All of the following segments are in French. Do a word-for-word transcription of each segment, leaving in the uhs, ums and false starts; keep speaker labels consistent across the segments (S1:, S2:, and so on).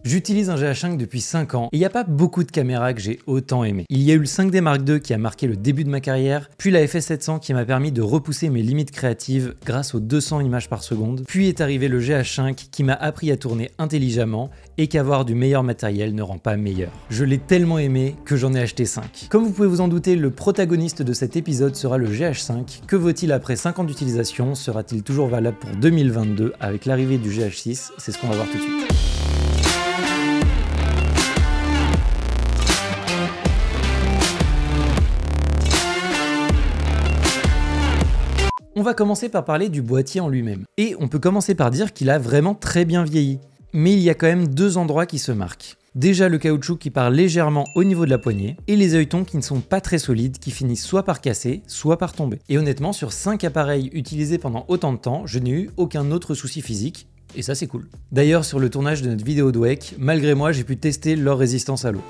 S1: J'utilise un G H cinq depuis cinq ans et il n'y a pas beaucoup de caméras que j'ai autant aimé. Il y a eu le cinq D Mark deux qui a marqué le début de ma carrière, puis la F S sept cents qui m'a permis de repousser mes limites créatives grâce aux deux cents images par seconde, puis est arrivé le G H cinq qui m'a appris à tourner intelligemment et qu'avoir du meilleur matériel ne rend pas meilleur. Je l'ai tellement aimé que j'en ai acheté cinq. Comme vous pouvez vous en douter, le protagoniste de cet épisode sera le G H cinq. Que vaut-il après cinq ans d'utilisation? Sera-t-il toujours valable pour deux mille vingt-deux avec l'arrivée du G H six? C'est ce qu'on va voir tout de suite. On va commencer par parler du boîtier en lui-même. Et on peut commencer par dire qu'il a vraiment très bien vieilli. Mais il y a quand même deux endroits qui se marquent. Déjà le caoutchouc qui part légèrement au niveau de la poignée, et les œilletons qui ne sont pas très solides, qui finissent soit par casser, soit par tomber. Et honnêtement, sur cinq appareils utilisés pendant autant de temps, je n'ai eu aucun autre souci physique, et ça c'est cool. D'ailleurs, sur le tournage de notre vidéo de Wake, malgré moi, j'ai pu tester leur résistance à l'eau.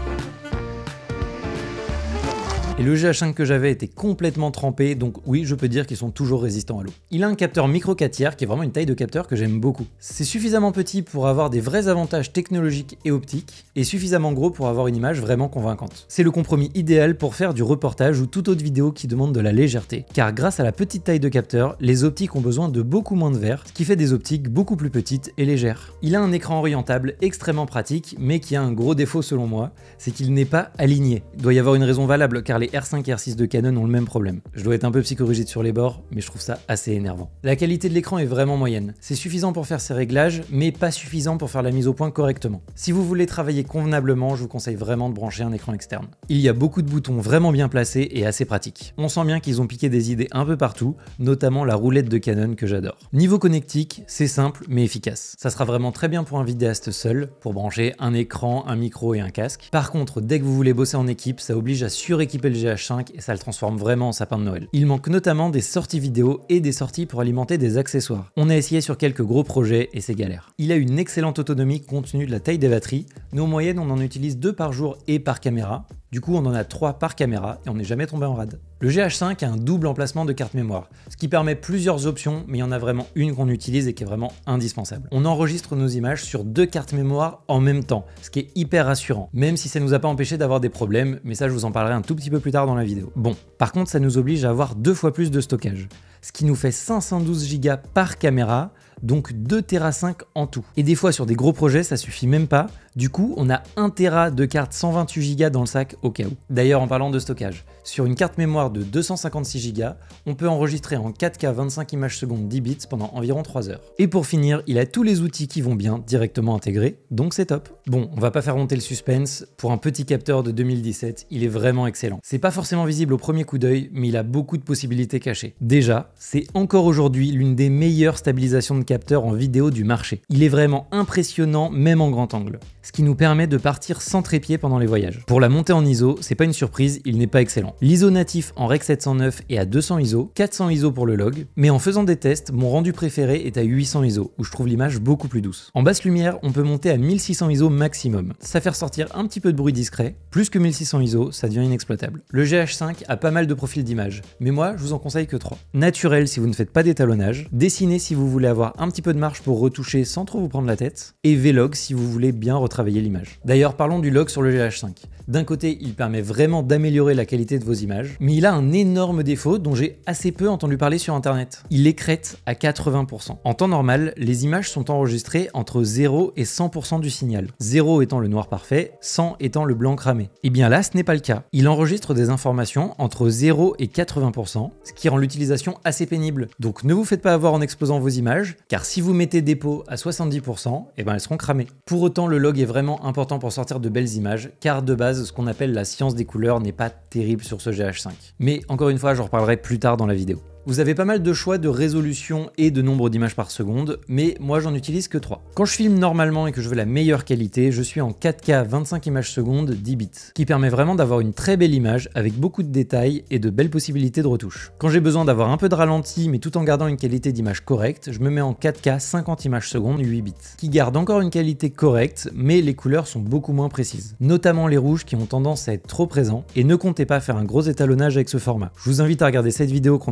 S1: Et le G H cinq que j'avais était complètement trempé, donc oui, je peux dire qu'ils sont toujours résistants à l'eau. Il a un capteur micro quatre tiers qui est vraiment une taille de capteur que j'aime beaucoup. C'est suffisamment petit pour avoir des vrais avantages technologiques et optiques, et suffisamment gros pour avoir une image vraiment convaincante. C'est le compromis idéal pour faire du reportage ou toute autre vidéo qui demande de la légèreté, car grâce à la petite taille de capteur, les optiques ont besoin de beaucoup moins de verre, ce qui fait des optiques beaucoup plus petites et légères. Il a un écran orientable extrêmement pratique, mais qui a un gros défaut selon moi, c'est qu'il n'est pas aligné. Il doit y avoir une raison valable, car les R cinq et R six de Canon ont le même problème. Je dois être un peu psychorigide sur les bords, mais je trouve ça assez énervant. La qualité de l'écran est vraiment moyenne. C'est suffisant pour faire ses réglages, mais pas suffisant pour faire la mise au point correctement. Si vous voulez travailler convenablement, je vous conseille vraiment de brancher un écran externe. Il y a beaucoup de boutons vraiment bien placés et assez pratiques. On sent bien qu'ils ont piqué des idées un peu partout, notamment la roulette de Canon que j'adore. Niveau connectique, c'est simple mais efficace. Ça sera vraiment très bien pour un vidéaste seul, pour brancher un écran, un micro et un casque. Par contre, dès que vous voulez bosser en équipe, ça oblige à suréquiper le G H cinq et ça le transforme vraiment en sapin de Noël. Il manque notamment des sorties vidéo et des sorties pour alimenter des accessoires. On a essayé sur quelques gros projets et c'est galère. Il a une excellente autonomie compte tenu de la taille des batteries. Nous en moyenne on en utilise deux par jour et par caméra. Du coup on en a trois par caméra et on n'est jamais tombé en rade. Le G H cinq a un double emplacement de carte mémoire, ce qui permet plusieurs options, mais il y en a vraiment une qu'on utilise et qui est vraiment indispensable. On enregistre nos images sur deux cartes mémoire en même temps, ce qui est hyper rassurant, même si ça nous a pas empêché d'avoir des problèmes, mais ça je vous en parlerai un tout petit peu plus tard dans la vidéo. Bon, par contre ça nous oblige à avoir deux fois plus de stockage, ce qui nous fait cinq cent douze giga par caméra, donc deux téra cinq en tout. Et des fois sur des gros projets ça suffit même pas, du coup on a un téra de carte cent vingt-huit giga dans le sac au cas où. D'ailleurs en parlant de stockage, sur une carte mémoire de deux cent cinquante-six giga, on peut enregistrer en quatre K vingt-cinq images secondes dix bits pendant environ trois heures. Et pour finir, il a tous les outils qui vont bien directement intégrés, donc c'est top. Bon, on va pas faire monter le suspense, pour un petit capteur de deux mille dix-sept, il est vraiment excellent. C'est pas forcément visible au premier coup d'œil, mais il a beaucoup de possibilités cachées. Déjà, c'est encore aujourd'hui l'une des meilleures stabilisations de capteurs en vidéo du marché. Il est vraiment impressionnant même en grand angle, ce qui nous permet de partir sans trépied pendant les voyages. Pour la montée en I S O, c'est pas une surprise, il n'est pas excellent. L'I S O natif en Rec sept cent neuf est à deux cents I S O, quatre cents I S O pour le log, mais en faisant des tests, mon rendu préféré est à huit cents I S O, où je trouve l'image beaucoup plus douce. En basse lumière, on peut monter à mille six cents I S O maximum. Ça fait ressortir un petit peu de bruit discret, plus que mille six cents I S O, ça devient inexploitable. Le G H cinq a pas mal de profils d'image, mais moi, je vous en conseille que trois. Naturel si vous ne faites pas d'étalonnage, dessiné si vous voulez avoir un petit peu de marge pour retoucher sans trop vous prendre la tête, et V-Log si vous voulez bien retravailler l'image. D'ailleurs, parlons du log sur le G H cinq. D'un côté, il permet vraiment d'améliorer la qualité de vos images, mais il a un énorme défaut dont j'ai assez peu entendu parler sur internet. Il écrète à quatre-vingts pour cent. En temps normal, les images sont enregistrées entre zéro et cent pour cent du signal. zéro étant le noir parfait, cent étant le blanc cramé. Et bien là, ce n'est pas le cas. Il enregistre des informations entre zéro et quatre-vingts pour cent, ce qui rend l'utilisation assez pénible. Donc ne vous faites pas avoir en exposant vos images, car si vous mettez dépôt à soixante-dix pour cent, eh ben elles seront cramées. Pour autant, le log est vraiment important pour sortir de belles images, car de base, ce qu'on appelle la science des couleurs n'est pas terrible sur ce G H cinq. Mais encore une fois, j'en reparlerai plus tard dans la vidéo. Vous avez pas mal de choix de résolution et de nombre d'images par seconde, mais moi j'en utilise que trois. Quand je filme normalement et que je veux la meilleure qualité, je suis en quatre K vingt-cinq images secondes dix bits, qui permet vraiment d'avoir une très belle image avec beaucoup de détails et de belles possibilités de retouche. Quand j'ai besoin d'avoir un peu de ralenti mais tout en gardant une qualité d'image correcte, je me mets en quatre K cinquante images secondes huit bits, qui garde encore une qualité correcte, mais les couleurs sont beaucoup moins précises, notamment les rouges qui ont tendance à être trop présents, et ne comptez pas faire un gros étalonnage avec ce format. Je vous invite à regarder cette vidéo qu'on a fait il y a quelques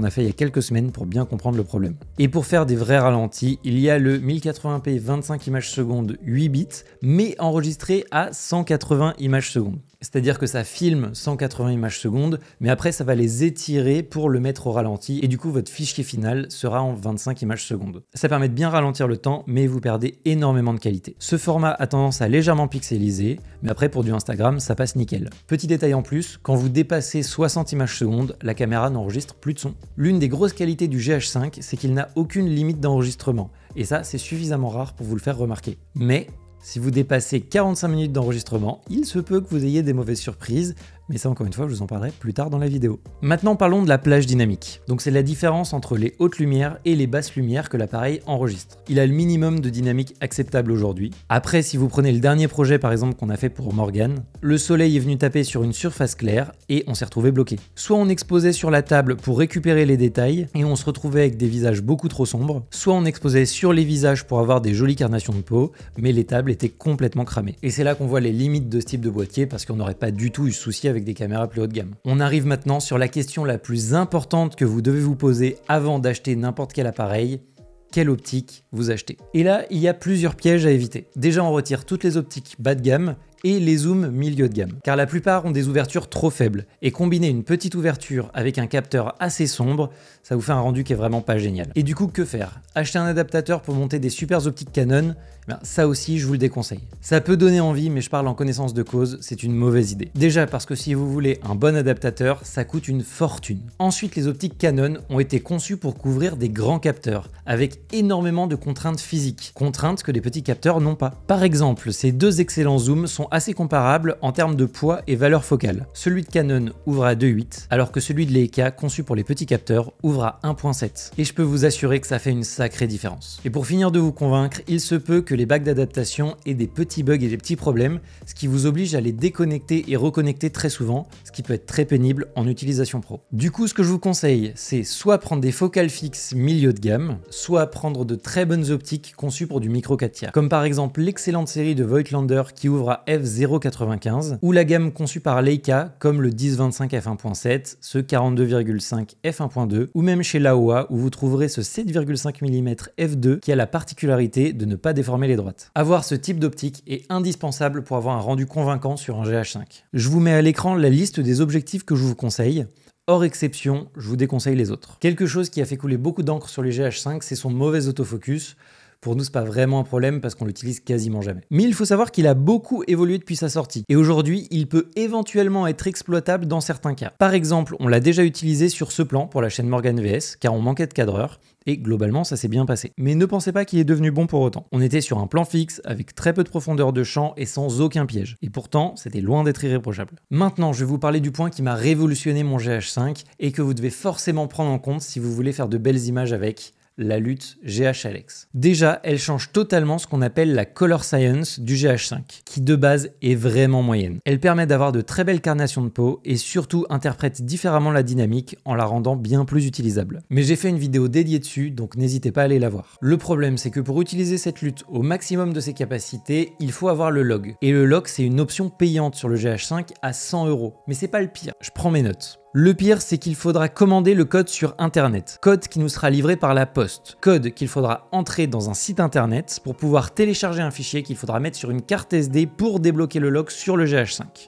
S1: quelques semaines pour bien comprendre le problème. Et pour faire des vrais ralentis, il y a le mille quatre-vingts p vingt-cinq images secondes huit bits, mais enregistré à cent quatre-vingts images secondes. C'est-à-dire que ça filme cent quatre-vingts images secondes, mais après ça va les étirer pour le mettre au ralenti, et du coup votre fichier final sera en vingt-cinq images secondes. Ça permet de bien ralentir le temps, mais vous perdez énormément de qualité. Ce format a tendance à légèrement pixeliser, mais après pour du Instagram, ça passe nickel. Petit détail en plus, quand vous dépassez soixante images secondes, la caméra n'enregistre plus de son. L'une des grosses qualités du G H cinq, c'est qu'il n'a aucune limite d'enregistrement, et ça c'est suffisamment rare pour vous le faire remarquer. Mais si vous dépassez quarante-cinq minutes d'enregistrement, il se peut que vous ayez des mauvaises surprises, mais ça encore une fois je vous en parlerai plus tard dans la vidéo. Maintenant parlons de la plage dynamique. Donc c'est la différence entre les hautes lumières et les basses lumières que l'appareil enregistre. Il a le minimum de dynamique acceptable aujourd'hui. Après, si vous prenez le dernier projet par exemple qu'on a fait pour Morgan, le soleil est venu taper sur une surface claire et on s'est retrouvé bloqué. Soit on exposait sur la table pour récupérer les détails et on se retrouvait avec des visages beaucoup trop sombres, soit on exposait sur les visages pour avoir des jolies carnations de peau, mais les tables étaient complètement cramées. Et c'est là qu'on voit les limites de ce type de boîtier parce qu'on n'aurait pas du tout eu souci avec des caméras plus haut de gamme. On arrive maintenant sur la question la plus importante que vous devez vous poser avant d'acheter n'importe quel appareil. Quelle optique vous achetez? Et là, il y a plusieurs pièges à éviter. Déjà, on retire toutes les optiques bas de gamme et les zooms milieu de gamme, car la plupart ont des ouvertures trop faibles, et combiner une petite ouverture avec un capteur assez sombre, ça vous fait un rendu qui est vraiment pas génial. Et du coup, que faire? Acheter un adaptateur pour monter des super optiques Canon? Ben, ça aussi, je vous le déconseille. Ça peut donner envie, mais je parle en connaissance de cause, c'est une mauvaise idée. Déjà parce que si vous voulez un bon adaptateur, ça coûte une fortune. Ensuite, les optiques Canon ont été conçues pour couvrir des grands capteurs, avec énormément de contraintes physiques, contraintes que les petits capteurs n'ont pas. Par exemple, ces deux excellents zooms sont assez comparables en termes de poids et valeur focale. Celui de Canon ouvre à deux virgule huit, alors que celui de Leica, conçu pour les petits capteurs, ouvre à un virgule sept. Et je peux vous assurer que ça fait une sacrée différence. Et pour finir de vous convaincre, il se peut que les bacs d'adaptation aient des petits bugs et des petits problèmes, ce qui vous oblige à les déconnecter et reconnecter très souvent, ce qui peut être très pénible en utilisation pro. Du coup, ce que je vous conseille, c'est soit prendre des focales fixes milieu de gamme, soit prendre de très bonnes optiques conçues pour du micro quatre tiers, comme par exemple l'excellente série de Voigtlander qui ouvre à f zéro virgule quatre-vingt-quinze, ou la gamme conçue par Leica comme le dix vingt-cinq f un virgule sept, ce quarante-deux virgule cinq f un virgule deux, ou même chez Laowa où vous trouverez ce sept virgule cinq millimètres f deux qui a la particularité de ne pas déformer les droites. Avoir ce type d'optique est indispensable pour avoir un rendu convaincant sur un G H cinq. Je vous mets à l'écran la liste des objectifs que je vous conseille. Hors exception, je vous déconseille les autres. Quelque chose qui a fait couler beaucoup d'encre sur les G H cinq, c'est son mauvais autofocus. Pour nous, c'est pas vraiment un problème parce qu'on l'utilise quasiment jamais. Mais il faut savoir qu'il a beaucoup évolué depuis sa sortie. Et aujourd'hui, il peut éventuellement être exploitable dans certains cas. Par exemple, on l'a déjà utilisé sur ce plan pour la chaîne Morgan V S, car on manquait de cadreur. Et globalement, ça s'est bien passé. Mais ne pensez pas qu'il est devenu bon pour autant. On était sur un plan fixe, avec très peu de profondeur de champ et sans aucun piège. Et pourtant, c'était loin d'être irréprochable. Maintenant, je vais vous parler du point qui m'a révolutionné mon G H cinq et que vous devez forcément prendre en compte si vous voulez faire de belles images avec. La lutte G H Alex. Déjà, elle change totalement ce qu'on appelle la color science du G H cinq, qui de base est vraiment moyenne. Elle permet d'avoir de très belles carnations de peau et surtout interprète différemment la dynamique en la rendant bien plus utilisable. Mais j'ai fait une vidéo dédiée dessus, donc n'hésitez pas à aller la voir. Le problème, c'est que pour utiliser cette lutte au maximum de ses capacités, il faut avoir le log. Et le log, c'est une option payante sur le G H cinq à cent euros. Mais c'est pas le pire. Je prends mes notes. Le pire, c'est qu'il faudra commander le code sur internet, code qui nous sera livré par la poste, code qu'il faudra entrer dans un site internet pour pouvoir télécharger un fichier qu'il faudra mettre sur une carte S D pour débloquer le log sur le G H cinq.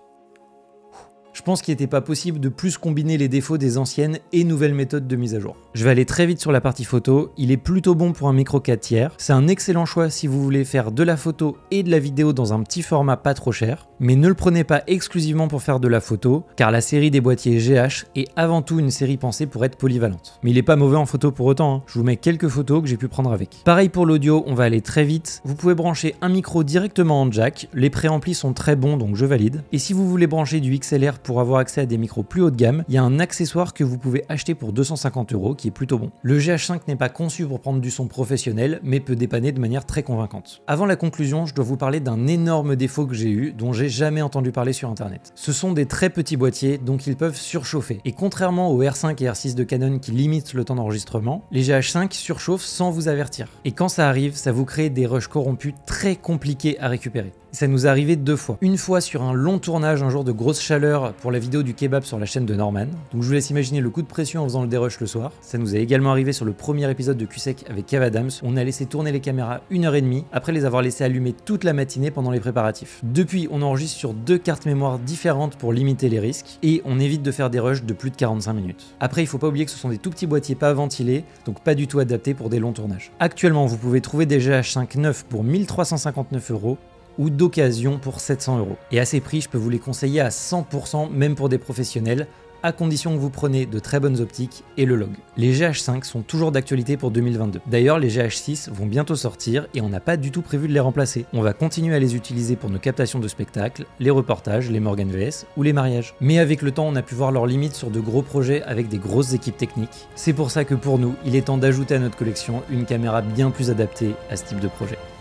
S1: Je pense qu'il n'était pas possible de plus combiner les défauts des anciennes et nouvelles méthodes de mise à jour. Je vais aller très vite sur la partie photo, il est plutôt bon pour un micro quatre tiers, c'est un excellent choix si vous voulez faire de la photo et de la vidéo dans un petit format pas trop cher, mais ne le prenez pas exclusivement pour faire de la photo, car la série des boîtiers G H est avant tout une série pensée pour être polyvalente. Mais il est pas mauvais en photo pour autant, hein. Je vous mets quelques photos que j'ai pu prendre avec. Pareil pour l'audio, on va aller très vite, vous pouvez brancher un micro directement en jack, les préamplis sont très bons donc je valide, et si vous voulez brancher du X L R pour avoir accès à des micros plus haut de gamme, il y a un accessoire que vous pouvez acheter pour deux cent cinquante euros qui est plutôt bon. Le G H cinq n'est pas conçu pour prendre du son professionnel, mais peut dépanner de manière très convaincante. Avant la conclusion, je dois vous parler d'un énorme défaut que j'ai eu, dont j'ai jamais entendu parler sur internet. Ce sont des très petits boîtiers, donc ils peuvent surchauffer. Et contrairement aux R cinq et R six de Canon qui limitent le temps d'enregistrement, les G H cinq surchauffent sans vous avertir. Et quand ça arrive, ça vous crée des rushs corrompus très compliqués à récupérer. Ça nous est arrivé deux fois. Une fois sur un long tournage, un jour de grosse chaleur pour la vidéo du kebab sur la chaîne de Norman, donc je vous laisse imaginer le coup de pression en faisant le dérush le soir. Ça nous est également arrivé sur le premier épisode de Q-Sec avec Kev Adams, où on a laissé tourner les caméras une heure et demie, après les avoir laissées allumer toute la matinée pendant les préparatifs. Depuis, on enregistre sur deux cartes mémoire différentes pour limiter les risques, et on évite de faire des rushs de plus de quarante-cinq minutes. Après, il faut pas oublier que ce sont des tout petits boîtiers pas ventilés, donc pas du tout adaptés pour des longs tournages. Actuellement, vous pouvez trouver des G H cinq neufs pour mille trois cent cinquante-neuf euros, ou d'occasion pour sept cents euros. Et à ces prix, je peux vous les conseiller à cent pour cent, même pour des professionnels, à condition que vous preniez de très bonnes optiques et le log. Les G H cinq sont toujours d'actualité pour deux mille vingt-deux. D'ailleurs, les G H six vont bientôt sortir et on n'a pas du tout prévu de les remplacer. On va continuer à les utiliser pour nos captations de spectacles, les reportages, les Morgan V S ou les mariages. Mais avec le temps, on a pu voir leurs limites sur de gros projets avec des grosses équipes techniques. C'est pour ça que pour nous, il est temps d'ajouter à notre collection une caméra bien plus adaptée à ce type de projet.